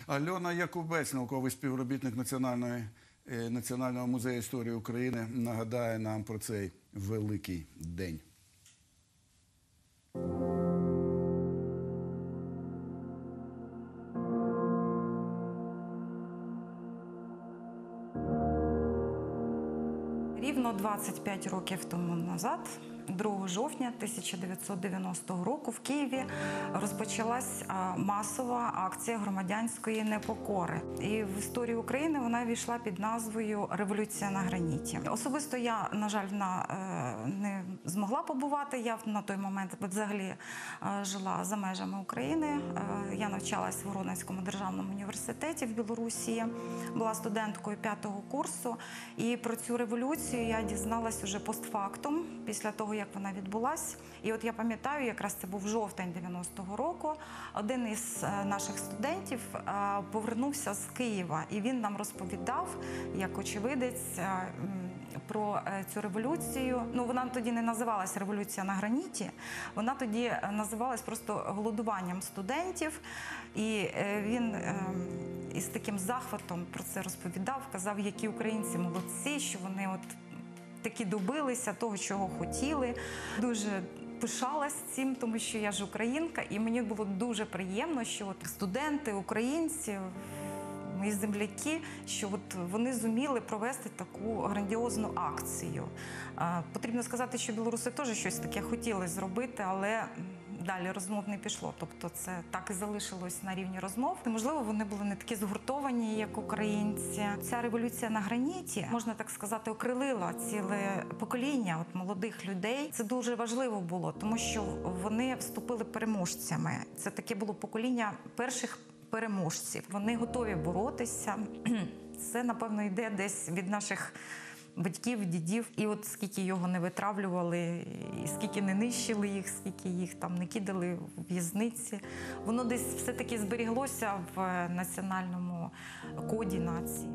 Альона Якубець, науковий співробітник Національного музею історії України, нагадає нам про цей великий день. Рівно 25 років тому назад, 2 жовтня 1990 року в Києві розпочалась масова акція громадянської непокори. І в історію України вона війшла під назвою «Революція на граніті». Особисто я, на жаль, не змогла побувати. Я на той момент взагалі жила за межами України. Я навчалась в Воронезькому державному університеті в Білорусі, була студенткою 5-го курсу. І про цю революцію я дізналась уже постфактум, після того, як вона відбулась. І от я пам'ятаю, якраз це був жовтень 90-го року, один із наших студентів повернувся з Києва, і він нам розповідав, як очевидець, про цю революцію. Ну, вона тоді не називалась «Революція на граніті», вона тоді називалась просто голодуванням студентів. І він із таким захватом про це розповідав, казав, які українці молодці, що вони от таки добилися того, чого хотіли. Дуже пишалась цим, тому що я ж українка, і мені було дуже приємно, що от студенти, українці, мої земляки, що от вони зуміли провести таку грандіозну акцію. Потрібно сказати, що білоруси теж щось таке хотіли зробити, але далі розмов не пішло. Тобто це так і залишилось на рівні розмов. Можливо, вони були не такі згуртовані, як українці. Ця революція на граніті, можна так сказати, окрилила ціле покоління от молодих людей. Це дуже важливо було, тому що вони вступили переможцями. Це таке було покоління перших переможців. Вони готові боротися. Це, напевно, йде десь від наших батьків, дідів. І от скільки його не витравлювали, і скільки не нищили їх, скільки їх там не кидали в в'язниці, воно десь все-таки зберіглося в національному коді нації.